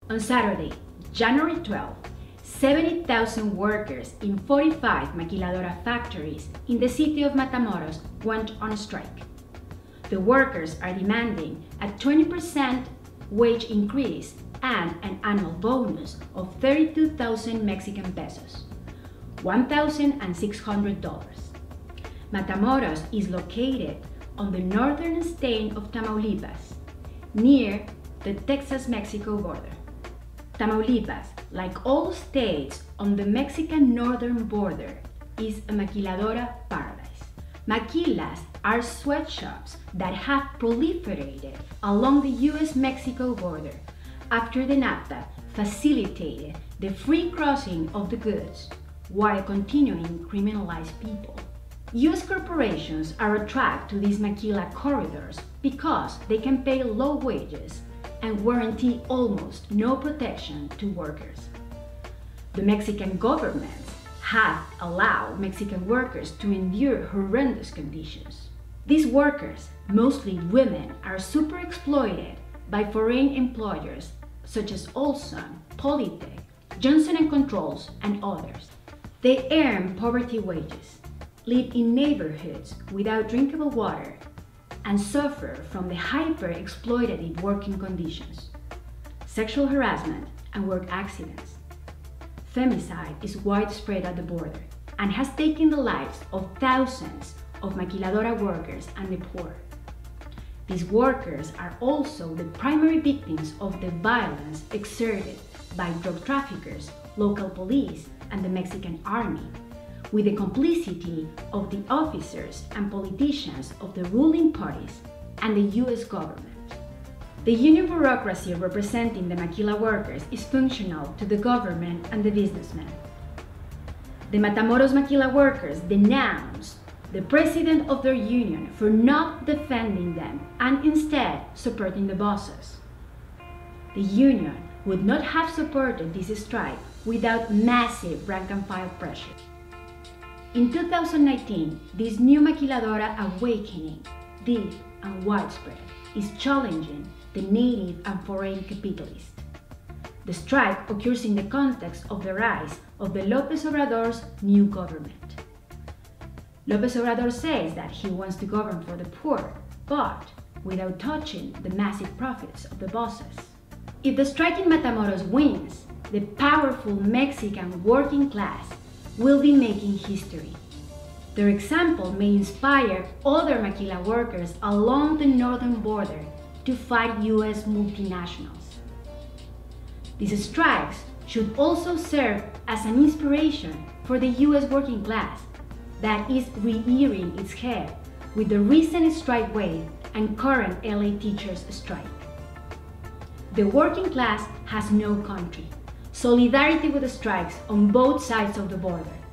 On Saturday, January 12, 70,000 workers in 45 maquiladora factories in the city of Matamoros went on strike. The workers are demanding a 20% wage increase and an annual bonus of 32,000 Mexican pesos, $1,600. Matamoros is located on the northern state of Tamaulipas, near the Texas-Mexico border. Tamaulipas, like all states on the Mexican northern border, is a maquiladora paradise. Maquilas are sweatshops that have proliferated along the US-Mexico border after the NAFTA facilitated the free crossing of the goods while continuing to criminalize people. US corporations are attracted to these maquila corridors because they can pay low wages and guarantee almost no protection to workers. The Mexican governments have allowed Mexican workers to endure horrendous conditions. These workers, mostly women, are super exploited by foreign employers such as Olson, Polytech, Johnson & Controls, and others. They earn poverty wages, live in neighborhoods without drinkable water, and suffer from the hyper-exploitative working conditions, sexual harassment, and work accidents. Femicide is widespread at the border and has taken the lives of thousands of maquiladora workers and the poor. These workers are also the primary victims of the violence exerted by drug traffickers, local police, and the Mexican army, with the complicity of the officers and politicians of the ruling parties and the US government. The union bureaucracy representing the maquila workers is functional to the government and the businessmen. The Matamoros maquila workers denounced the president of their union for not defending them and instead supporting the bosses. The union would not have supported this strike without massive rank-and-file pressure. In 2019, this new maquiladora awakening, deep and widespread, is challenging the native and foreign capitalists. The strike occurs in the context of the rise of the López Obrador's new government. López Obrador says that he wants to govern for the poor, but without touching the massive profits of the bosses. If the strike in Matamoros wins, the powerful Mexican working class will be making history. Their example may inspire other maquila workers along the northern border to fight US multinationals. These strikes should also serve as an inspiration for the US working class that is rearing its head with the recent strike wave and current LA teachers' strike. The working class has no country. Solidarity with the strikes on both sides of the border